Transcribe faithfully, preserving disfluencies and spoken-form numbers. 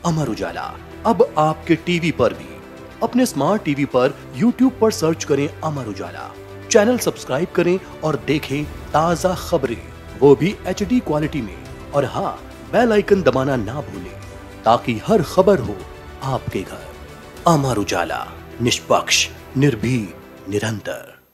अमर उजाला अब आपके टीवी पर भी। अपने स्मार्ट टीवी पर यूट्यूब पर सर्च करें अमर उजाला, चैनल सब्सक्राइब करें और देखें ताजा खबरें, वो भी एच डी क्वालिटी में। और हाँ, बेल आइकन दबाना ना भूलें ताकि हर खबर हो आपके घर। अमर उजाला, निष्पक्ष, निर्भीक, निरंतर।